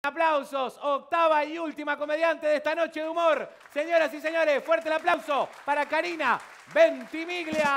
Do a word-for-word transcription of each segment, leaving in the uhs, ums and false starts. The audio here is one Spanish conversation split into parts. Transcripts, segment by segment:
Aplausos, octava y última comediante de esta noche de humor. Señoras y señores, fuerte el aplauso para Karina Ventimiglia.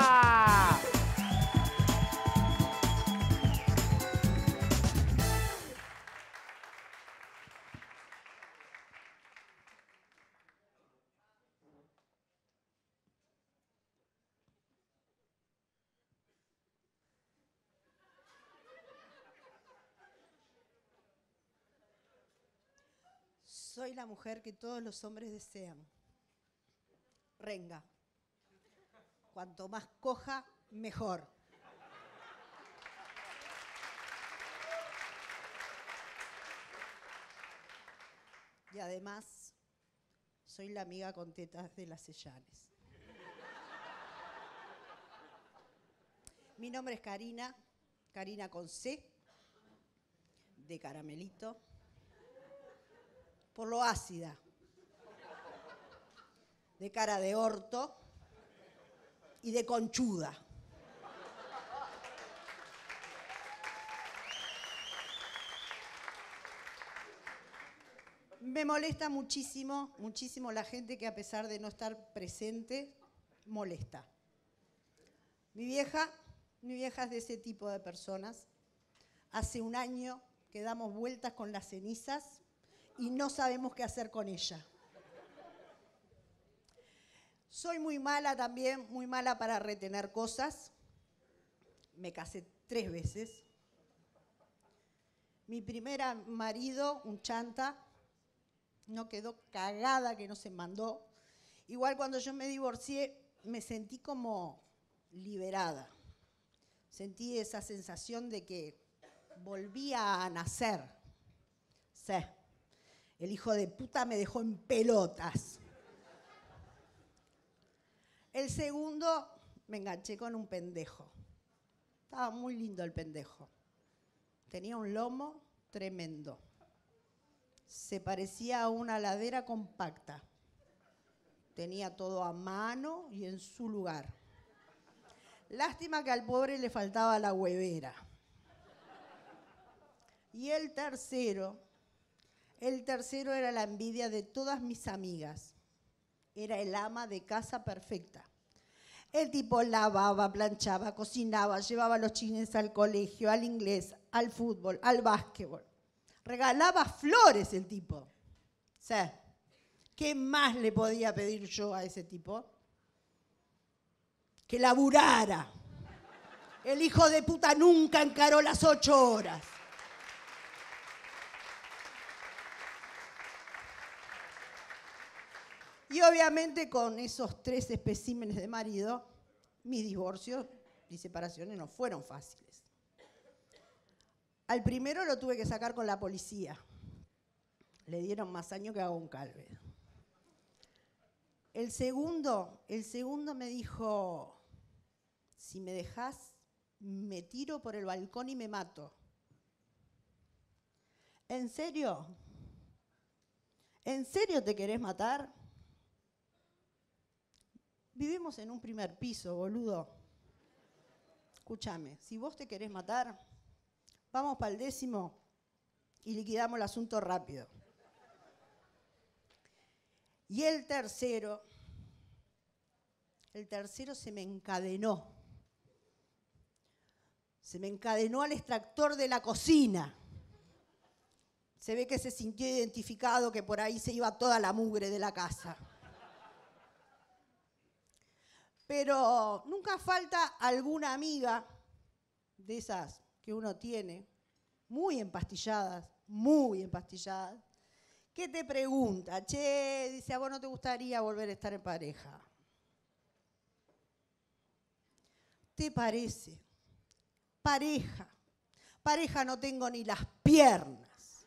Soy la mujer que todos los hombres desean. Renga. Cuanto más coja, mejor. Y además, soy la amiga con tetas de las Sellanes. Mi nombre es Karina, Karina con C, de caramelito. Por lo ácida, de cara de orto y de conchuda. Me molesta muchísimo, muchísimo la gente que a pesar de no estar presente, molesta. Mi vieja, mi vieja es de ese tipo de personas. Hace un año que damos vueltas con las cenizas y no sabemos qué hacer con ella. Soy muy mala también, muy mala para retener cosas. Me casé tres veces. Mi primer marido, un chanta, no quedó cagada que no se mandó. Igual cuando yo me divorcié, me sentí como liberada. Sentí esa sensación de que volvía a nacer. Sí. El hijo de puta me dejó en pelotas. El segundo, me enganché con un pendejo. Estaba muy lindo el pendejo. Tenía un lomo tremendo. Se parecía a una ladera compacta. Tenía todo a mano y en su lugar. Lástima que al pobre le faltaba la huevera. Y el tercero... El tercero era la envidia de todas mis amigas. Era el ama de casa perfecta. El tipo lavaba, planchaba, cocinaba, llevaba a los chinos al colegio, al inglés, al fútbol, al básquetbol. Regalaba flores el tipo. O sea, ¿qué más le podía pedir yo a ese tipo? Que laburara. El hijo de puta nunca encaró las ocho horas. Y obviamente con esos tres especímenes de marido, mis divorcios y separaciones no fueron fáciles. Al primero lo tuve que sacar con la policía. Le dieron más años que a Goncalves. El segundo, el segundo me dijo, si me dejás, me tiro por el balcón y me mato. ¿En serio? ¿En serio te querés matar? Vivimos en un primer piso, boludo. Escúchame, si vos te querés matar, vamos para el décimo y liquidamos el asunto rápido. Y el tercero, el tercero se me encadenó. Se me encadenó al extractor de la cocina. Se ve que se sintió identificado que por ahí se iba toda la mugre de la casa. Pero nunca falta alguna amiga de esas que uno tiene, muy empastilladas, muy empastilladas, que te pregunta, che, dice, ¿a vos no te gustaría volver a estar en pareja? ¿Te parece? Pareja. Pareja no tengo ni las piernas.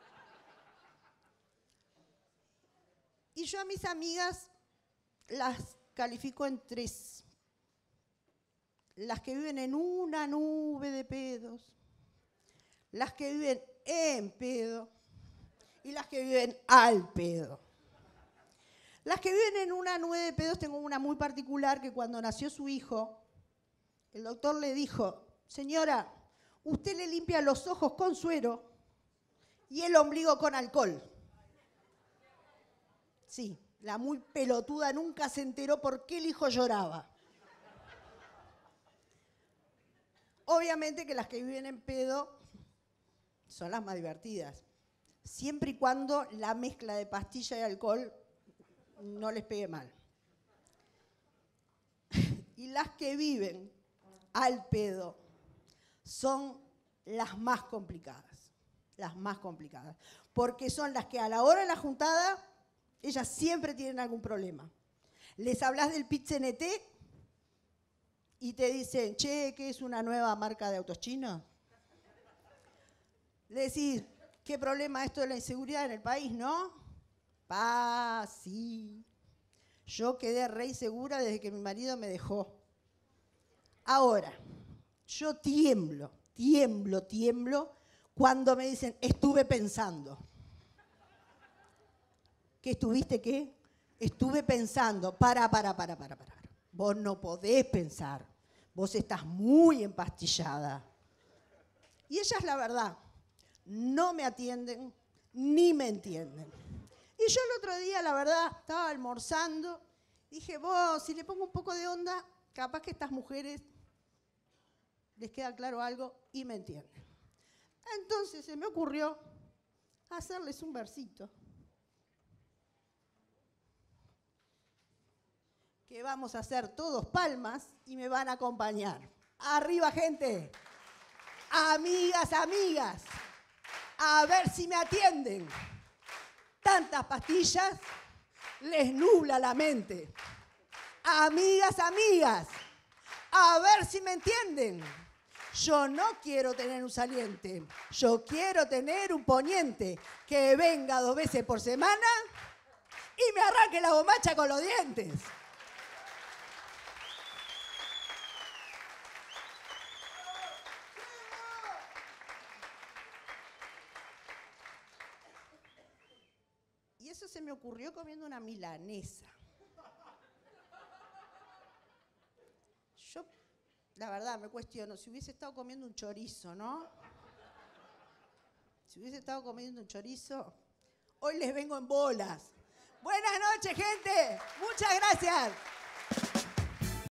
Y yo a mis amigas las califico en tres. Las que viven en una nube de pedos, las que viven en pedo y las que viven al pedo. Las que viven en una nube de pedos, tengo una muy particular que cuando nació su hijo, el doctor le dijo, señora, usted le limpia los ojos con suero y el ombligo con alcohol. Sí, la muy pelotuda nunca se enteró por qué el hijo lloraba. Obviamente que las que viven en pedo son las más divertidas, siempre y cuando la mezcla de pastilla y alcohol no les pegue mal. Y las que viven al pedo son las más complicadas, las más complicadas, porque son las que a la hora de la juntada, ellas siempre tienen algún problema. Les hablas del Pit-C N-T y te dicen, che, ¿qué es una nueva marca de autos chinos? Le decís, ¿qué problema esto de la inseguridad en el país, no? Pa, sí. Yo quedé re insegura desde que mi marido me dejó. Ahora, yo tiemblo, tiemblo, tiemblo cuando me dicen, estuve pensando. ¿Qué estuviste qué? Estuve pensando. Para, para, para, para, para. Vos no podés pensar. Vos estás muy empastillada. Y ella es la verdad. No me atienden ni me entienden. Y yo el otro día, la verdad, estaba almorzando. Dije, vos, si le pongo un poco de onda, capaz que estas mujeres les queda claro algo y me entienden. Entonces se me ocurrió hacerles un versito. Que vamos a hacer todos palmas y me van a acompañar. Arriba, gente. Amigas, amigas. A ver si me atienden. Tantas pastillas les nubla la mente. Amigas, amigas. A ver si me entienden. Yo no quiero tener un saliente. Yo quiero tener un poniente que venga dos veces por semana y me arranque la bombacha con los dientes. Y eso se me ocurrió comiendo una milanesa. Yo, la verdad, me cuestiono, si hubiese estado comiendo un chorizo, ¿no? Si hubiese estado comiendo un chorizo, hoy les vengo en bolas. Buenas noches, gente. Muchas gracias.